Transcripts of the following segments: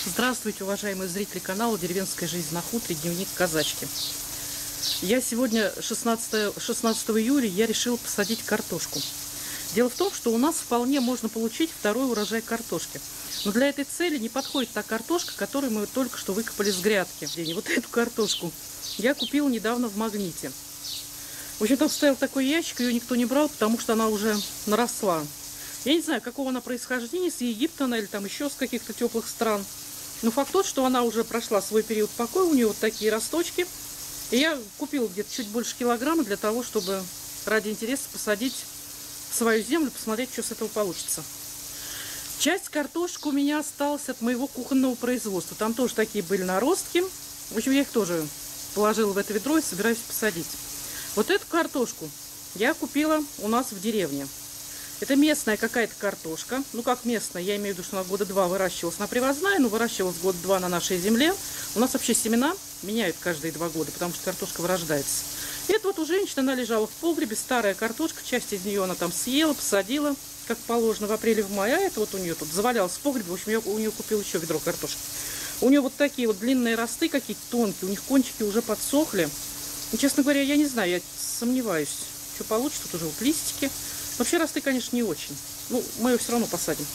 Здравствуйте, уважаемые зрители канала «Деревенская жизнь на хуторе. Дневник казачки». Я сегодня, 16 июля, я решила посадить картошку. Дело в том, что у нас вполне можно получить второй урожай картошки. Но для этой цели не подходит та картошка, которую мы только что выкопали с грядки. И вот эту картошку я купила недавно в Магните. В общем, там стоял такой ящик, ее никто не брал, потому что она уже наросла. Я не знаю, какого она происхождения, с Египта она или там еще с каких-то теплых стран. Но факт тот, что она уже прошла свой период покоя, у нее вот такие росточки. И я купила где-то чуть больше килограмма для того, чтобы ради интереса посадить в свою землю, посмотреть, что с этого получится. Часть картошки у меня осталась от моего кухонного производства. Там тоже такие были наростки. В общем, я их тоже положила в это ведро и собираюсь посадить. Вот эту картошку я купила у нас в деревне. Это местная какая-то картошка. Ну, как местная, я имею в виду, что она года два выращивалась. Она привозная, но выращивалась года два на нашей земле. У нас вообще семена меняют каждые 2 года, потому что картошка вырождается. И это вот у женщины, она лежала в погребе, старая картошка. Часть из нее она там съела, посадила, как положено, в апреле, в мае. А это вот у нее тут завалялась в погребе. В общем, я у нее купила еще ведро картошки. У нее вот такие вот длинные росты, какие-то тонкие. У них кончики уже подсохли. И, честно говоря, я не знаю, я сомневаюсь, что получится. Тут уже вот листики. Вообще росты, конечно, не очень. Ну, мы ее все равно посадим.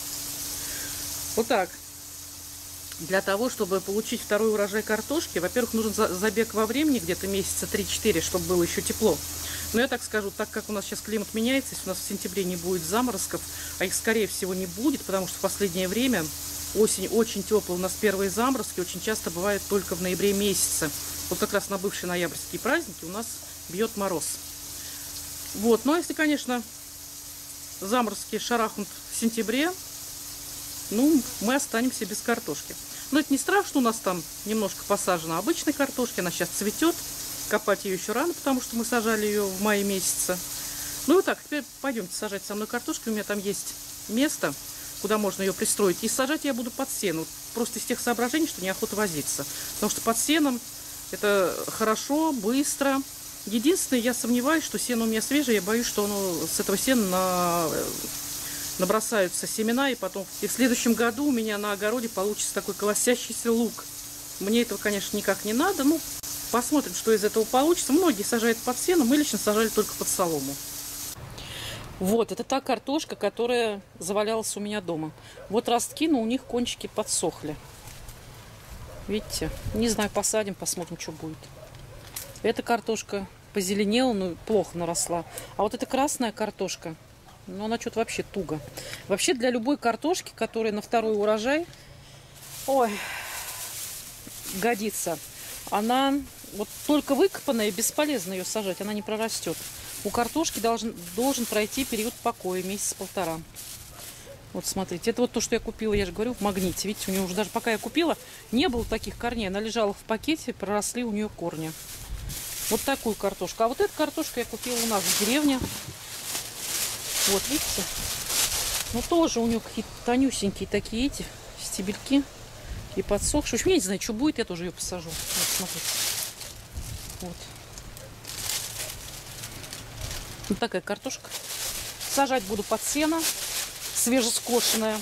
Вот так. Для того, чтобы получить второй урожай картошки, во-первых, нужен забег во времени, где-то месяца 3-4, чтобы было еще тепло. Но я так скажу, так как у нас сейчас климат меняется, если у нас в сентябре не будет заморозков, а их, скорее всего, не будет, потому что в последнее время осень очень теплая, у нас первые заморозки очень часто бывают только в ноябре месяце. Вот как раз на бывшие ноябрьские праздники у нас бьет мороз. Вот, но если, конечно, заморозки шарахнут в сентябре, ну, мы останемся без картошки. Но это не страшно, у нас там немножко посажено обычной картошки, она сейчас цветет. Копать ее еще рано, потому что мы сажали ее в мае месяце. Ну и вот так, теперь пойдемте сажать со мной картошку. У меня там есть место, куда можно ее пристроить. И сажать я буду под сеном. Просто из тех соображений, что неохота возиться. Потому что под сеном это хорошо, быстро. Единственное, я сомневаюсь, что сено у меня свежее. Я боюсь, что оно с этого сена набросаются семена. И потом в следующем году у меня на огороде получится такой колосящийся лук. Мне этого, конечно, никак не надо. Ну, посмотрим, что из этого получится. Многие сажают под сено. Мы лично сажали только под солому. Вот, это та картошка, которая завалялась у меня дома. Вот ростки, но у них кончики подсохли. Видите? Не знаю, посадим, посмотрим, что будет. Эта картошка позеленела, но плохо наросла. А вот эта красная картошка, ну, она что-то вообще туго. Вообще, для любой картошки, которая на второй урожай, ой, годится. Она вот только выкопанная, бесполезно ее сажать, она не прорастет. У картошки должен пройти период покоя, месяц-полтора. Вот смотрите, это вот то, что я купила, я же говорю, в Магните. Видите, у нее уже даже пока я купила, не было таких корней. Она лежала в пакете, проросли у нее корни. Вот такую картошку. А вот эту картошку я купила у нас в деревне. Вот, видите? Ну, тоже у нее какие-то тонюсенькие такие эти стебельки. И подсохшие. В общем, я не знаю, что будет, я тоже ее посажу. Вот, смотрите. Вот. Вот такая картошка. Сажать буду под сено. Свежескошенная.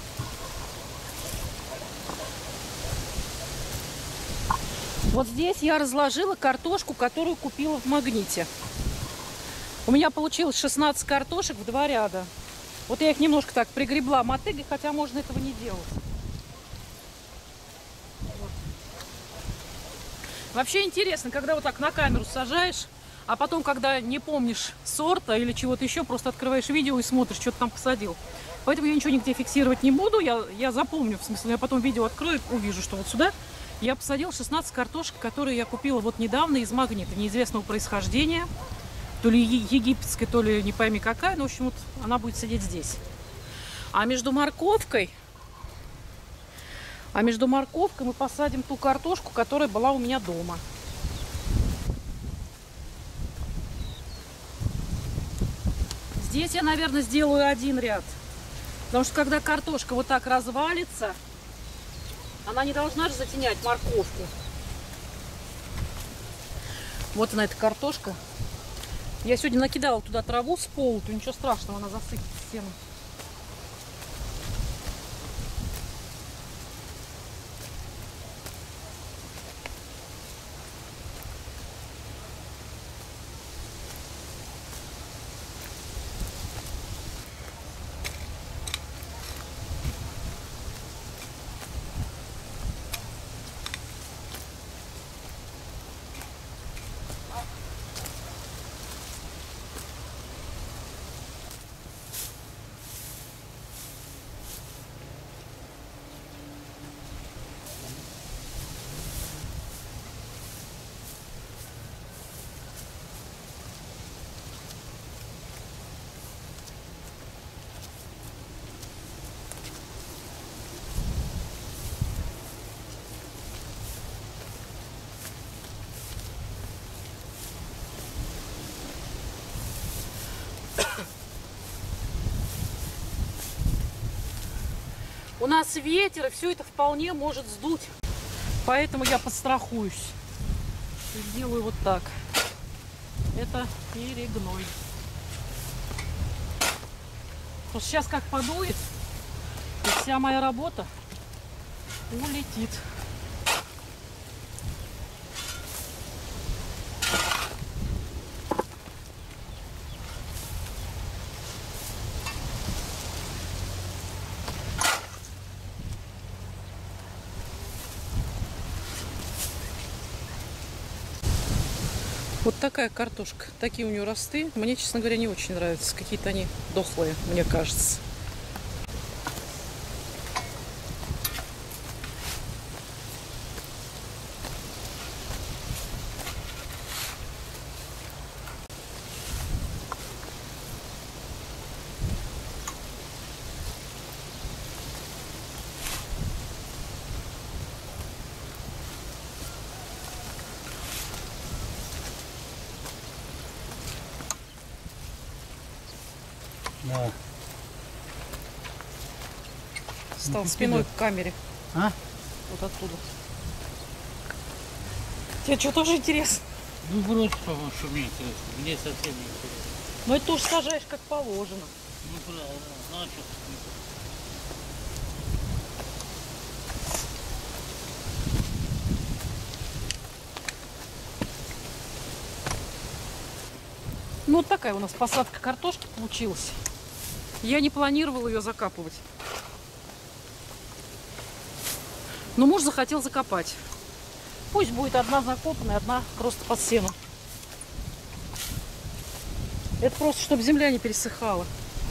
Вот здесь я разложила картошку, которую купила в Магните. У меня получилось 16 картошек в 2 ряда. Вот я их немножко так пригребла мотыгой, хотя можно этого не делать. Вот. Вообще интересно, когда вот так на камеру сажаешь, а потом, когда не помнишь сорта или чего-то еще, просто открываешь видео и смотришь, что ты там посадил. Поэтому я ничего нигде фиксировать не буду. Я запомню, в смысле, я потом видео открою, увижу, что вот сюда я посадила 16 картошек, которые я купила вот недавно из Магнита, неизвестного происхождения. То ли египетская, то ли не пойми какая. Но, в общем, вот она будет сидеть здесь. А между морковкой мы посадим ту картошку, которая была у меня дома. Здесь я, наверное, сделаю 1 ряд. Потому что когда картошка вот так развалится, она не должна же затенять морковку. Вот она, эта картошка. Я сегодня накидала туда траву с пола, то ничего страшного, она засыпет сеном. У нас ветер, и все это вполне может сдуть. Поэтому я подстрахуюсь. И сделаю вот так. Это перегной. Потому что сейчас как подует, и вся моя работа улетит. Вот такая картошка. Такие у нее росты. Мне, честно говоря, не очень нравятся. Какие-то они дохлые, мне кажется. Да. Стал спиной к камере. А? Вот оттуда. Тебе что, тоже интересно? Ну, брось, по-моему, что мне интересно. Мне совсем не интересно. Ну, это тоже сажаешь как положено. Ну, правда, значит. Ну, вот такая у нас посадка картошки получилась. Я не планировала ее закапывать. Но муж захотел закопать. Пусть будет одна закопанная, одна просто под сеном. Это просто, чтобы земля не пересыхала.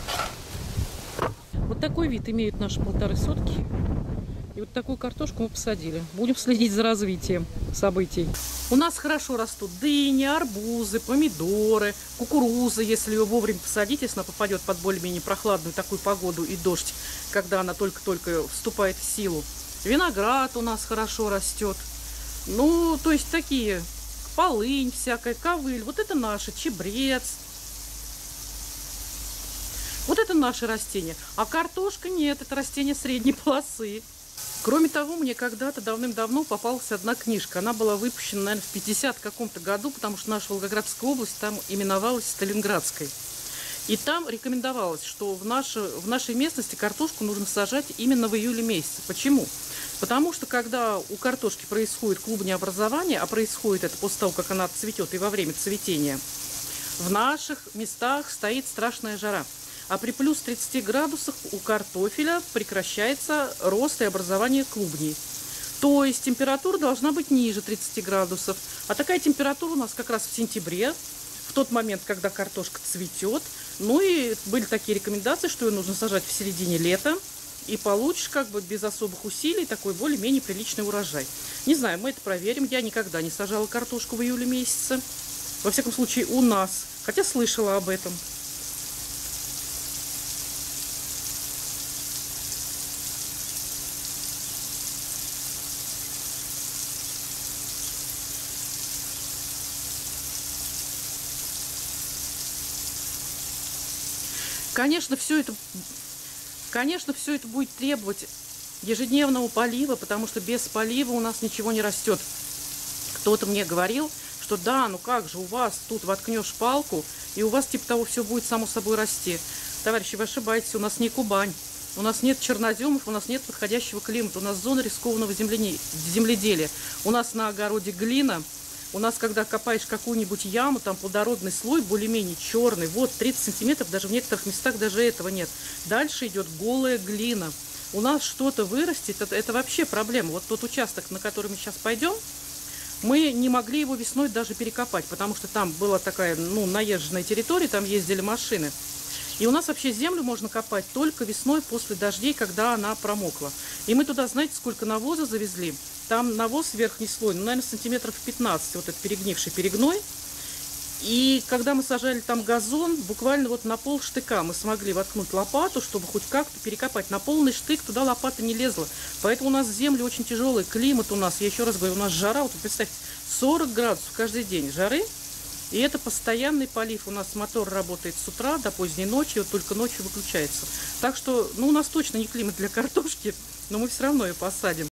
Вот такой вид имеют наши 1,5 сотки. И вот такую картошку мы посадили. Будем следить за развитием событий. У нас хорошо растут дыни, арбузы, помидоры, кукуруза. Если ее вовремя посадить, если она попадет под более-менее прохладную такую погоду и дождь, когда она только-только вступает в силу. Виноград у нас хорошо растет. Ну, то есть такие, полынь всякая, ковыль. Вот это наши, чебрец. Вот это наши растения. А картошка нет, это растение средней полосы. Кроме того, мне когда-то давным-давно попалась одна книжка. Она была выпущена, наверное, в 50 каком-то году, потому что наша Волгоградская область там именовалась Сталинградской. И там рекомендовалось, что в нашей местности картошку нужно сажать именно в июле месяце. Почему? Потому что когда у картошки происходит клубнеобразование, а происходит это после того, как она цветет и во время цветения, в наших местах стоит страшная жара. А при плюс 30 градусах у картофеля прекращается рост и образование клубней. То есть температура должна быть ниже 30 градусов. А такая температура у нас как раз в сентябре, в тот момент, когда картошка цветет. Ну и были такие рекомендации, что ее нужно сажать в середине лета. И получишь как бы без особых усилий такой более-менее приличный урожай. Не знаю, мы это проверим. Я никогда не сажала картошку в июле месяце. Во всяком случае у нас. Хотя слышала об этом. Конечно, все это будет требовать ежедневного полива, потому что без полива у нас ничего не растет. Кто-то мне говорил, что да, ну как же, у вас тут воткнешь палку, и у вас типа того все будет само собой расти. Товарищи, вы ошибаетесь, у нас не Кубань, у нас нет черноземов, у нас нет подходящего климата, у нас зона рискованного земледелия, у нас на огороде глина. У нас, когда копаешь какую-нибудь яму, там плодородный слой, более-менее черный, вот 30 сантиметров, даже в некоторых местах даже этого нет. Дальше идет голая глина. У нас что-то вырастет, это вообще проблема. Вот тот участок, на который мы сейчас пойдем, мы не могли его весной даже перекопать, потому что там была такая, ну, наезженная территория, там ездили машины. И у нас вообще землю можно копать только весной после дождей, когда она промокла. И мы туда, знаете, сколько навоза завезли? Там навоз верхний слой, ну, наверное, сантиметров 15, вот этот перегнивший перегной. И когда мы сажали там газон, буквально вот на полштыка мы смогли воткнуть лопату, чтобы хоть как-то перекопать. На полный штык туда лопата не лезла. Поэтому у нас земля очень тяжелая, климат у нас, я еще раз говорю, у нас жара, вот представьте, 40 градусов каждый день жары. И это постоянный полив. У нас мотор работает с утра до поздней ночи, вот только ночью выключается. Так что, ну, у нас точно не климат для картошки, но мы все равно ее посадим.